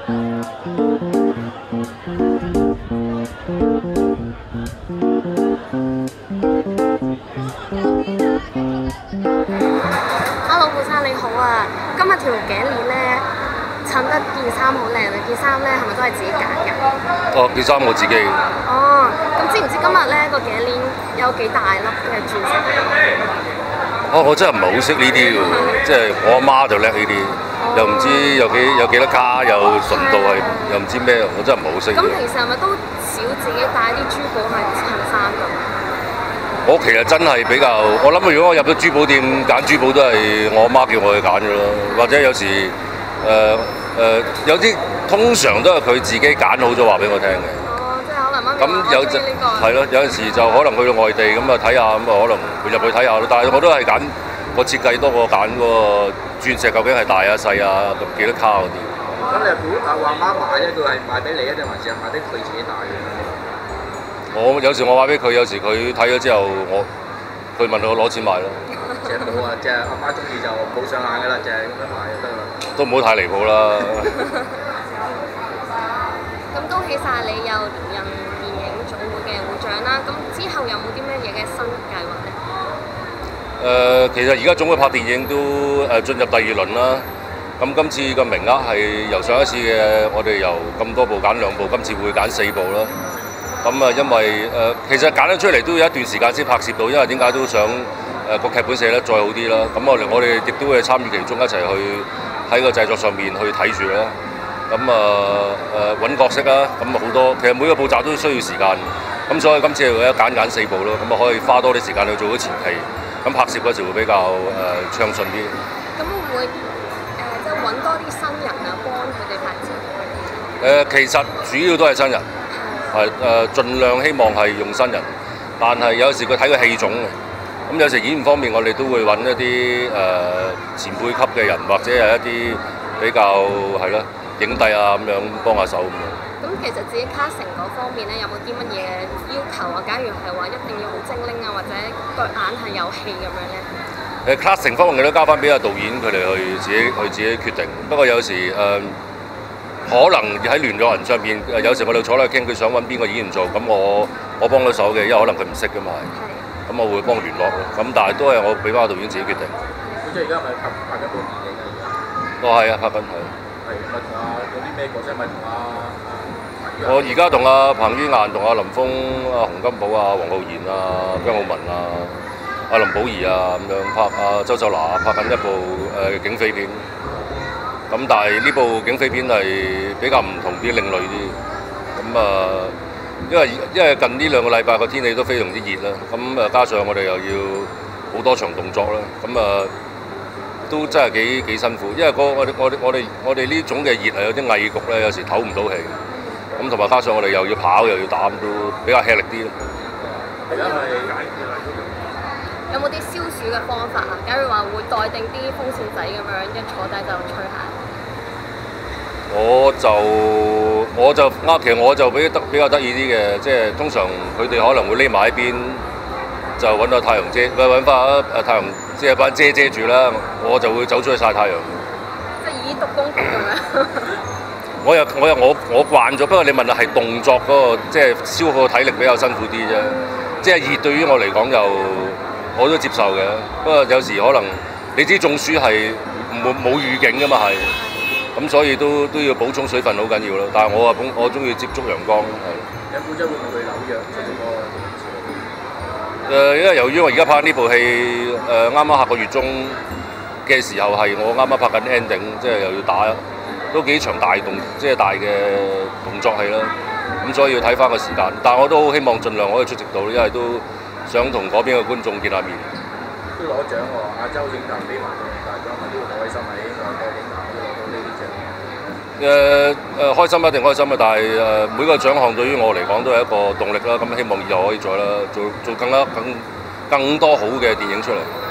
Hello， 顧生你好啊！今日條頸鏈咧襯得件衫好靚啊！件衫咧係咪都係自己揀㗎？ 哦，件衫我自己。 哦，咁知唔知今日咧個頸鏈有幾大粒嘅鑽石？ 哦，我真係唔係好識呢啲㗎喎，即係我阿媽就叻呢啲，又唔知有幾多卡，有純度係又唔知咩，我真係唔係好識。 咁平時係咪都少自己帶啲珠寶去襯衫㗎？ 我其實真係比較，我諗如果我入咗珠寶店揀珠寶都係我阿媽叫我去揀嘅咯，或者有時有啲通常都係佢自己揀好咗話俾我聽嘅。 哦，即係可能媽咪咁有陣係咯，有陣時就可能去到外地咁啊睇下，咁啊可能會入去睇下咯。但係我都係揀個設計多過揀嗰個鑽石究竟係大啊細啊咁幾多卡嗰啲。 咁你估話媽買咧，佢係買俾你啊，定還是係買俾佢自己戴嘅？ 我有時我買俾佢，有時佢睇咗之後，佢問我攞錢買咯。 即係冇啊，即係阿媽中意就冇上眼㗎啦，就係咁樣買就得啦。 都唔好太離譜啦。 咁恭喜晒你又連任電影總會嘅會長啦！咁之後有冇啲咩嘢嘅新計劃咧？ 其實而家總會拍電影都進入第二輪啦。咁今次個名額係由上一次嘅我哋由咁多部揀2部，今次會揀4部啦。咁啊，因為其實揀得出嚟都有一段時間先拍攝到，因為點解都想個劇本寫得再好啲啦。咁我哋亦都會參與其中一齊去喺個製作上面去睇住啦。咁揾角色啦，咁好多其實每個步驟都需要時間。咁所以今次係揀4部咯，咁啊可以花多啲時間去做咗前期。咁拍攝嗰時會比較暢順啲。 咁會唔會即係揾多啲新人啊，幫佢哋拍攝？ 其實主要都係新人。係盡量希望係用新人，但係有時佢睇個戲種嘅，咁有時演員方面我哋都會揾一啲前輩級嘅人，或者係一啲比較係咯影帝啊咁樣幫下手咁樣。 咁其實自己 casting 嗰方面咧，有冇啲乜嘢要求啊？假如係話一定要好精靈啊，或者對眼係有戲咁樣咧 ？casting 方面都交翻俾阿導演佢哋去自己決定。不過有時可能喺聯絡人上邊，有時我哋坐喺度傾，佢想揾邊個演員做，咁我幫到手嘅，因為可能佢唔識噶嘛，咁我會幫聯絡咯。咁但係都係我俾翻個導演自己決定。 咁即係而家係咪拍緊部電影啊？ 都係啊，拍緊係。 係咪同有啲咩角色？咪同我而家同阿彭于晏、同阿林峰、阿洪金寶啊、黃浩然啊、姜浩文啊、阿林保怡啊咁樣拍，阿周秀娜拍緊一部警匪片。咁但係呢部警匪片係比較唔同啲、另類啲。咁因為近呢2個禮拜個天氣都非常之熱啦。咁加上我哋又要好多場動作啦。咁都真係幾辛苦。因為我哋呢種嘅熱係有啲翳焗咧，有時唞唔到氣。咁同埋加上我哋又要跑又要打，都比較吃力啲咯。 而家有冇啲消暑嘅方法啊？假如話會帶定啲風扇仔咁樣，一坐低就吹下。 我其實我就比較得意啲嘅，即係通常佢哋可能會匿埋喺邊，就揾個太陽遮，揾翻太陽即係把遮住啦。我就會走出去曬太陽。 即係以毒攻毒咁樣。 我慣咗，不過你問係動作嗰個，即係消耗體力比較辛苦啲啫。即係熱對於我嚟講我都接受嘅。不過有時可能你知中暑係冇預警㗎嘛係。咁所以都要補充水分好緊要咯，但係我中意接觸陽光係。 有古仔會唔會去紐約出席個？ 因為由於我而家拍呢部戲，啱啱下個月中嘅時候係我啱啱拍緊 ending， 即係又要打，都幾場即係大嘅動作戲啦。咁所以要睇翻個時間，但係我都好希望盡量可以出席到，因為都想同嗰邊嘅觀眾見下面。 都攞獎喎，亞洲影壇俾埋大獎，咪都好開心喺外國影壇都攞到呢啲獎。 開心一定開心啊！但係每個獎項對於我嚟講都係一個動力啦。咁希望以後可以再啦，做更多好嘅電影出嚟。